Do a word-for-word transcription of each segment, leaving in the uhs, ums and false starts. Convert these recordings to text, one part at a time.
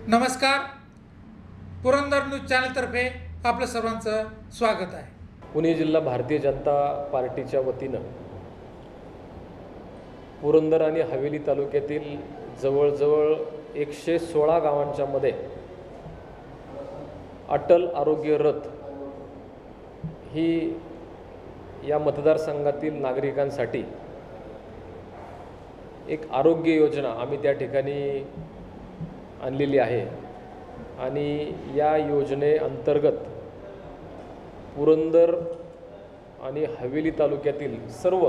नमस्कार. पुरंदर न्यूज चॅनलतर्फे आपलं सर्वांचं स्वागत आहे. पुणे जिल्हा भारतीय जनता पार्टीच्या वतीनं पुरंदर आणि हवेली तालुक्यातील जवळजवळ एकशे सोळा गावांच्या मध्ये अटल आरोग्य रथ ही या मतदारसंघातील नागरिकांसाठी एक आरोग्य योजना आम्ही त्या ठिकाणी आणलेली आहे आणि या योजनेअंतर्गत पुरंदर आणि हवेली तालुक्यातील सर्व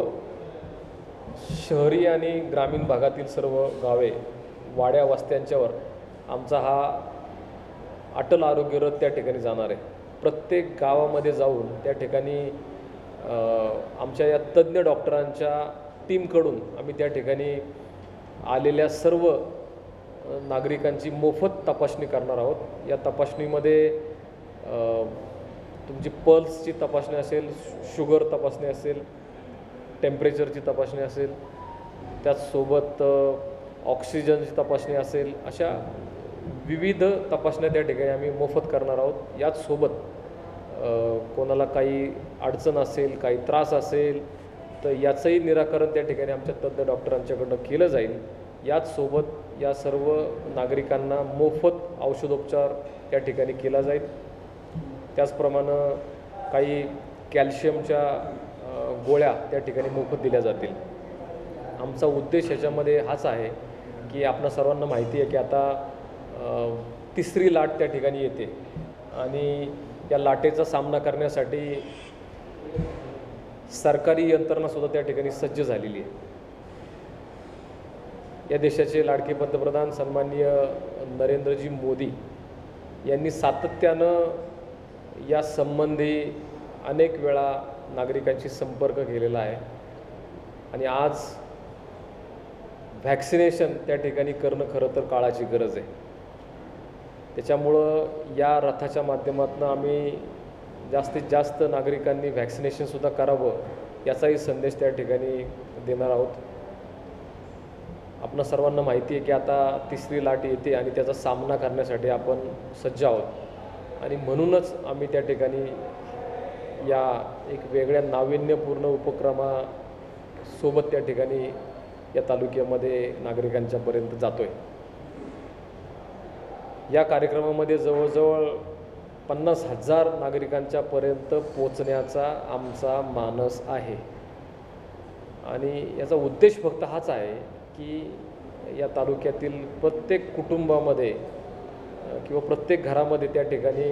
शहरी आणि ग्रामीण भागातील सर्व गावे वाड्या वस्त्यांच्यावर आमचा हा अटल आरोग्य रथ त्या ठिकाणी जाणार आहे. प्रत्येक गावामध्ये जाऊन त्या ठिकाणी आमच्या या तज्ज्ञ डॉक्टरांच्या टीमकडून आम्ही त्या ठिकाणी आलेल्या सर्व नागरिकांची मोफत तपासणी करणार आहोत. या तपासणीमध्ये तुमची पल्सची तपासणी असेल, शुगर तपासणी असेल, टेम्परेचरची तपासणी असेल, त्याचसोबत ऑक्सिजनची तपासणी असेल, अशा विविध तपासण्या त्या ठिकाणी आम्ही मोफत करणार आहोत. याचसोबत कोणाला काही अडचण असेल, काही त्रास असेल तर याचंही निराकरण त्या ठिकाणी आमच्या तज्ज्ञ डॉक्टरांच्याकडून केलं जाईल. याचसोबत या सर्व नागरिकांना मोफत औषधोपचार त्या ठिकाणी केला जाईल. त्याचप्रमाणे काही कॅल्शियमच्या गोळ्या त्या ठिकाणी मोफत दिल्या जातील. आमचा उद्देश याच्यामध्ये हाच आहे की आपणा सर्वांना माहिती आहे की आता तिसरी लाट त्या ठिकाणी येते आणि या लाटेचा सामना करण्यासाठी सरकारी यंत्रणासुद्धा त्या ठिकाणी सज्ज झालेली आहे. या देशाचे लाडके पंतप्रधान सन्माननीय नरेंद्रजी मोदी यांनी सातत्यानं या संबंधी अनेक वेळा नागरिकांशी संपर्क केलेला आहे आणि आज व्हॅक्सिनेशन त्या ठिकाणी करणं खरं तर काळाची गरज आहे. त्याच्यामुळं या रथाच्या माध्यमातून आम्ही जास्तीत जास्त नागरिकांनी व्हॅक्सिनेशनसुद्धा करावं याचाही संदेश त्या ठिकाणी देणार आहोत. आपणा सर्वांना माहिती आहे की आता तिसरी लाट येते आणि त्याचा सामना करण्यासाठी आपण सज्ज आहोत आणि म्हणूनच आम्ही त्या ठिकाणी या एक वेगळ्या नाविन्यपूर्ण उपक्रमासोबत त्या ठिकाणी या तालुक्यामध्ये नागरिकांच्यापर्यंत जातो आहे. या कार्यक्रमामध्ये जवळजवळ पन्नास हजार नागरिकांच्यापर्यंत पोचण्याचा आमचा मानस आहे आणि याचा उद्देश फक्त हाच आहे की या तालुक्यातील प्रत्येक कुटुंबामध्ये किंवा प्रत्येक घरामध्ये त्या ठिकाणी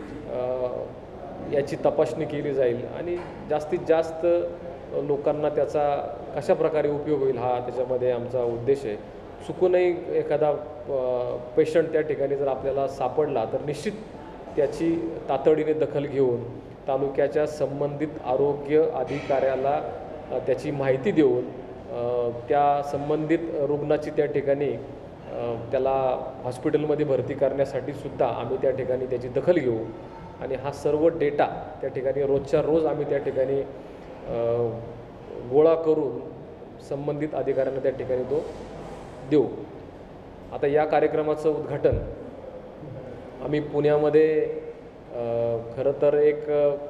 याची तपासणी केली जाईल आणि जास्तीत जास्त लोकांना त्याचा कशा प्रकारे उपयोग होईल हा त्याच्यामध्ये आमचा उद्देश आहे. चुकूनही एखादा पेशंट त्या ठिकाणी जर आपल्याला सापडला तर निश्चित त्याची तातडीने दखल घेऊन तालुक्याच्या संबंधित आरोग्य अधिकाऱ्याला त्याची माहिती देऊन त्या संबंधित रुग्णाची त्या ठिकाणी त्याला हॉस्पिटलमध्ये भरती करण्यासाठी सुद्धा आम्ही त्या ठिकाणी त्याची दखल घेऊ आणि हा सर्व डेटा त्या ठिकाणी रोजच्या रोज आम्ही त्या ठिकाणी गोळा करून संबंधित अधिकाऱ्यांना त्या ठिकाणी तो देऊ. आता या कार्यक्रमाचं उद्घाटन आम्ही पुण्यामध्ये खरं तर एक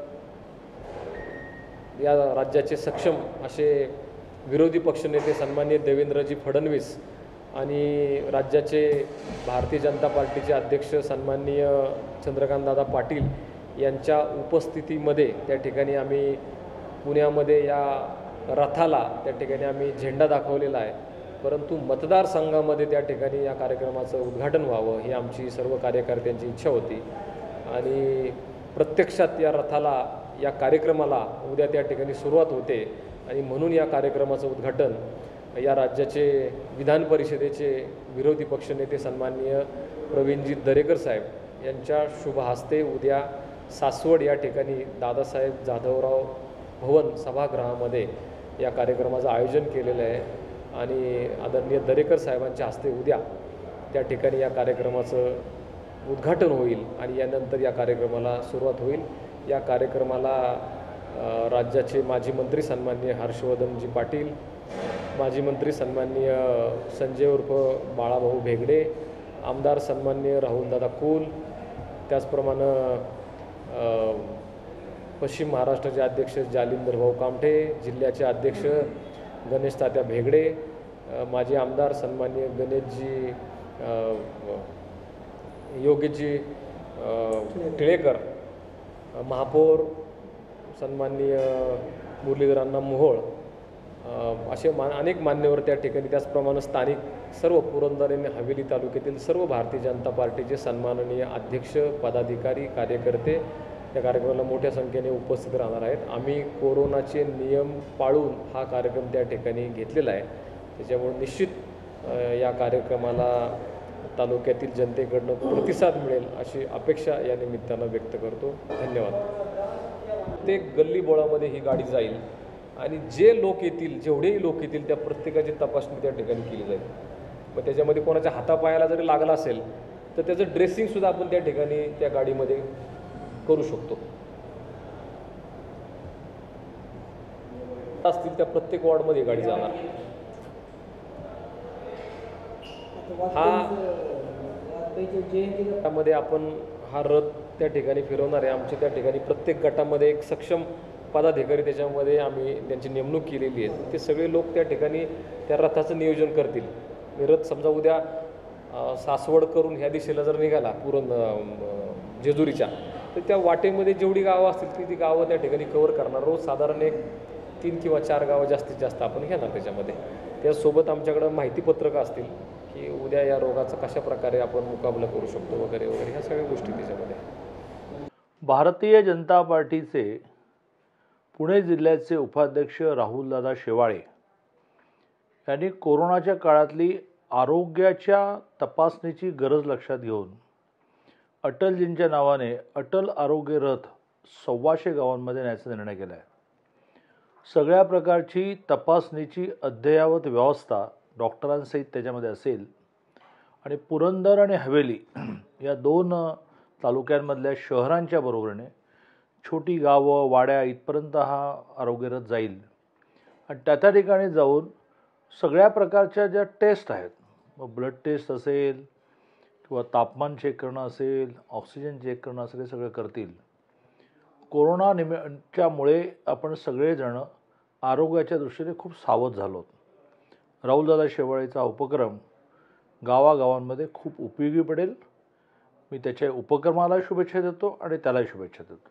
या राज्याचे सक्षम असे विरोधी पक्षनेते सन्माननीय देवेंद्रजी फडणवीस आणि राज्याचे भारतीय जनता पार्टीचे अध्यक्ष सन्माननीय चंद्रकांतदादा पाटील यांच्या उपस्थितीमध्ये त्या ठिकाणी आम्ही पुण्यामध्ये या रथाला त्या ठिकाणी आम्ही झेंडा दाखवलेला आहे. परंतु मतदारसंघामध्ये त्या ठिकाणी या कार्यक्रमाचं उद्घाटन व्हावं ही आमची सर्व कार्यकर्त्यांची इच्छा होती आणि प्रत्यक्षात या रथाला या कार्यक्रमाला उद्या त्या ठिकाणी सुरुवात होते आणि म्हणून या कार्यक्रमाचं उद्घाटन या राज्याचे विधान परिषदेचे विरोधी पक्षनेते सन्माननीय प्रवीणजी दरेकर साहेब यांच्या शुभ हस्ते उद्या सासवड या ठिकाणी दादासाहेब जाधवराव भवन सभागृहामध्ये या कार्यक्रमाचं आयोजन केलेलं आहे आणि आदरणीय दरेकर साहेबांच्या हस्ते उद्या त्या ठिकाणी या कार्यक्रमाचं उद्घाटन होईल आणि यानंतर या कार्यक्रमाला सुरुवात होईल. या कार्यक्रमाला राज्याचे माजी मंत्री सन्माननीय हर्षवर्धनजी पाटील, माजी मंत्री सन्माननीय संजय उर्फ बाळाभाऊ भेगडे, आमदार सन्माननीय राहुलदादा कुल, त्याचप्रमाणे अ, पश्चिम महाराष्ट्राचे अध्यक्ष जालिंदर भाऊ कामठे, जिल्ह्याचे अध्यक्ष गणेश तात्या भेगडे, अ, माजी आमदार सन्माननीय गणेशजी अ, योगेशजी अ, टिळेकर, अ, महापौर सन्माननीय मुरलीधरांना मोहोळ, अ, असे मा अनेक मान्यवर त्या ठिकाणी, त्याचप्रमाणे स्थानिक सर्व पुरंदर आणि हवेली तालुक्यातील सर्व भारतीय जनता पार्टीचे सन्माननीय अध्यक्ष, पदाधिकारी, कार्यकर्ते या कार्यक्रमाला मोठ्या संख्येने उपस्थित राहणार आहेत. आम्ही कोरोनाचे नियम पाळून हा कार्यक्रम त्या ठिकाणी घेतलेला आहे. त्याच्यामुळे निश्चित अ, या कार्यक्रमाला तालुक्यातील जनतेकडनं प्रतिसाद मिळेल अशी अपेक्षा या निमित्तानं व्यक्त करतो. धन्यवाद. प्रत्येक गल्लीबोळामध्ये ही गाडी जाईल आणि जे लोक येतील, जेवढेही लोक येतील, त्या प्रत्येकाची तपासणी त्या ठिकाणी केली जाईल. मग त्याच्यामध्ये कोणाच्या हातापायाला जरी लागला असेल तर त्याचं ड्रेसिंगसुद्धा आपण त्या ठिकाणी त्या गाडीमध्ये करू शकतो. असतील त्या प्रत्येक वॉर्डमध्ये गाडी जाणार. हा त्यामध्ये आपण हा रथ त्या ठिकाणी फिरवणार आहे. आमच्या त्या ठिकाणी प्रत्येक गटामध्ये एक सक्षम पदाधिकारी त्याच्यामध्ये आम्ही त्यांची नेमणूक केलेली आहे. ते सगळे लोक त्या ठिकाणी त्या रथाचं नियोजन करतील. रथ समजा उद्या सासवड करून ह्या दिशेला जर निघाला पुरण जेजुरीच्या, तर त्या वाटेमध्ये जेवढी गावं असतील ती ती गावं त्या ठिकाणी कव्हर करणार. रोज साधारण एक तीन किंवा चार गावं जास्तीत जास्त आपण घेणार त्याच्यामध्ये. त्यासोबत आमच्याकडं माहितीपत्रकं असतील की उद्या या रोगाचा कशा प्रकारे आपण मुकाबला करू शकतो वगैरे वगैरे ह्या सगळ्या गोष्टी त्याच्यामध्ये. भारतीय जनता पार्टीचे पुणे जिल्ह्याचे उपाध्यक्ष राहुलदादा शेवाळे यांनी कोरोनाच्या काळातली आरोग्याच्या तपासणीची गरज लक्षात घेऊन अटलजींच्या नावाने अटल आरोग्य रथ सव्वाशे गावांमध्ये न्यायचा निर्णय केला आहे. सगळ्या प्रकारची तपासणीची अद्ययावत व्यवस्था डॉक्टरांसहित त्याच्यामध्ये असेल आणि पुरंदर आणि हवेली या दोन तालुक्यांमधल्या शहरांच्या बरोबरीने छोटी गावं, वाड्या इथपर्यंत हा आरोग्य रथ जाईल आणि त्या त्या ठिकाणी जाऊन सगळ्या प्रकारच्या ज्या टेस्ट आहेत, मग ब्लड टेस्ट असेल किंवा तापमान चेक करणं असेल, ऑक्सिजन चेक करणं असेल, हे सगळं करतील. कोरोना निमित्तामुळे आपण सगळेजण आरोग्याच्या दृष्टीने खूप सावध झालो. राहुलदादा शेवाळेचा उपक्रम गावागावांमध्ये खूप उपयोगी पडेल. मी त्याच्या उपक्रमाला शुभेच्छा देतो आणि त्यालाही शुभेच्छा देतो.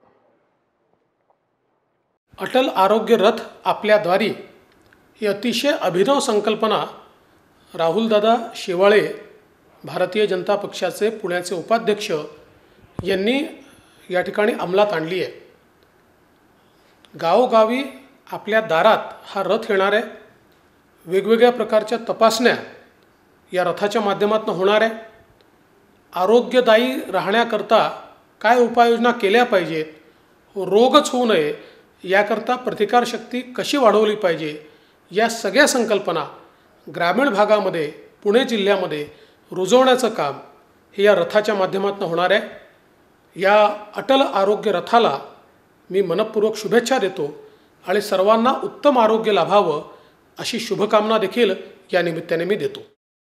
अटल आरोग्य रथ आपल्याद्वारे ही अतिशय अभिनव संकल्पना राहुलदादा शेवाळे, भारतीय जनता पक्षाचे पुण्याचे उपाध्यक्ष यांनी या ठिकाणी अंमलात आणली आहे. गावोगावी आपल्या दारात हा रथ येणार आहे. वेगवेगळ्या प्रकारच्या तपासण्या या रथाच्या माध्यमातून होणार आहे. आरोग्यदायी राहण्याकरता काय उपाययोजना केल्या पाहिजेत, रोगच होऊ नये याकरता प्रतिकारशक्ती कशी वाढवली पाहिजे, या सगळ्या संकल्पना ग्रामीण भागामध्ये पुणे जिल्ह्यामध्ये रुजवण्याचं काम हे या रथाच्या माध्यमातून होणार आहे. या अटल आरोग्य रथाला मी मनपूर्वक शुभेच्छा देतो आणि सर्वांना उत्तम आरोग्य लाभावं अशी शुभकामना देखील या निमित्ताने मी देतो.